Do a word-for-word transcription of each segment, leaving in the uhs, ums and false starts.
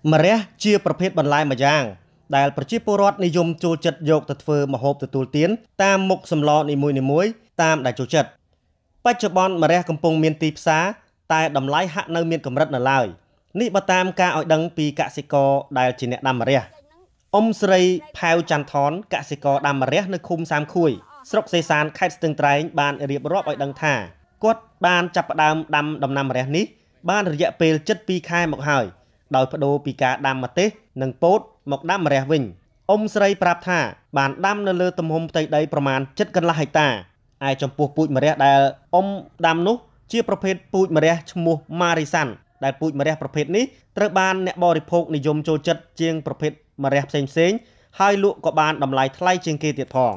ម្រះជាប្រភេទបន្លែម្យ៉ាងដែលប្រជាពលរដ្ឋនិយមចូលចិត្តយកទៅធ្វើម្ហូបទទួលទានតាមមុខសម្លនីមួយៗតាមដែលចូលចិត្តបច្ចុប្បន្នម្រះកំពុងមានទីផ្សារតែតម្លៃហាក់នៅមានកម្រិតនៅឡើយនេះបើតាមការឲ្យដឹងពីកសិករដែលជាអ្នកដាំម្រះអ៊ំស្រីផាវច័ន្ទថនកសិករដាំម្រះនៅឃុំសាមខួយស្រុកសេសានខេត្តស្ទឹងត្រែងបានរៀបរាប់ឲ្យដឹងថាគាត់បានចាប់ផ្ដើមដាំដំណាំម្រះនេះបានរយៈពេលជិតពីរខែមកហើយដោយបដូរពីការដាំម្ទេសនិងពោតមកដាំម្រះវិញអ៊ំស្រីប្រាប់ថាបានដាំនៅលើទំហំផ្ទៃដីប្រមាណជិតកន្លះហិកតាឯចំពោះពូជម្រះដែលអ៊ំដាំនោះជាប្រភេទពូជម្រះឈ្មោះម៉ារីសាន់ដែលពូជម្រះប្រភេទនេះត្រូវបានអ្នកបរិភោគនិយមចូលចិត្តជាងប្រភេទម្រះផ្សេងផ្សេងហើយលក់ក៏បានតម្លៃថ្លៃជាងគេទៀតផង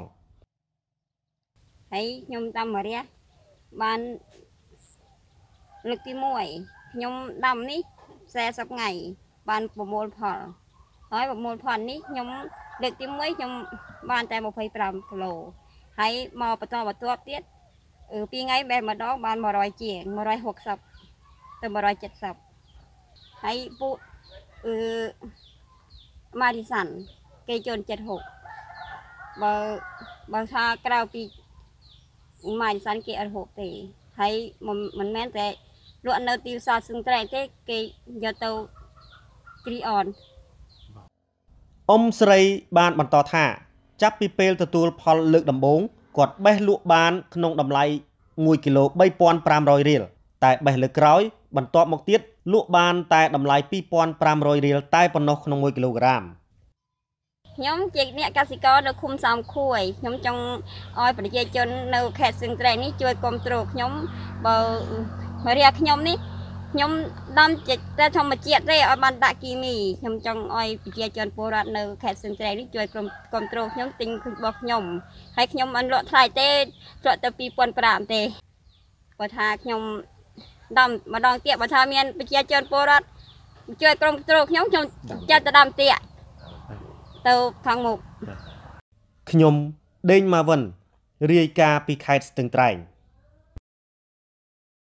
ហើយខ្ញុំដាំម្រះបានលើកទីមួយខ្ញុំដាំនេះสี่สิบថ្ងៃបានប្រមូលផលហើយប្រមូលផលនេះខ្ញុំលើកទីមួយខ្ញុំបានតែยี่สิบห้าគីឡូហើយមកបន្តបន្ទាប់ទៀតពីរថ្ងៃបែរម្ដងបានmột trămជាងmột trăm sáu mươiទៅmột trăm bảy mươiហើយពូអឺម៉ារីសាន់គេចូលเจ็ดสิบหกបើបើថាក្រៅពីម៉ារីសាន់គេអត់ហូបទេហើយមិនមែនតែលក់នៅទីផ្សារស្ទឹងត្រែងទេគេយកទៅគ្រីអនអ៊ំស្រីបានបន្តថាចាប់ពីពេលទទួលផលលើកដំបូងគាត់បេះលក់បានក្នុងតម្លៃមួយគីឡូបីពាន់ប្រាំរយរៀលតែបេះលើក្រោយបន្ទាប់មកទៀតលក់បានតែតម្លៃពីរពាន់ប្រាំរយរៀលតែប៉ុណ្ណោះក្នុងមួយគីឡូក្រាមខ្ញុំជាអ្នកកសិករនៅឃុំសោមខួយខ្ញុំចង់ឲ្យប្រជាជននៅខេត្តស្ទឹងត្រែងនេះជួយគាំទ្រខ្ញុំបើម្រះខ្ញុំនេះខ្ញុំដាំតែធម្មជាតិទេឲ្យបានដាក់គីមីខ្ញុំចង់ឲ្យប្រជាជនពលរដ្ឋនៅខេត្តស្ទឹងត្រែងនេះជួយគាំទ្រខ្ញុំទិញរបស់ខ្ញុំហើយខ្ញុំអត់លក់ថ្លៃទេលក់ទៅពីរពាន់ប្រាំទេបើថាខ្ញុំដាំម្ដងទៀតបើថាមានប្រជាជនពលរដ្ឋជួយគាំទ្រខ្ញុំខ្ញុំចាត់ទៅដាំទៀតទៅខាងមុខខ្ញុំដេញម៉ាវិនរាយការណ៍ពីខេត្តស្ទឹងត្រែង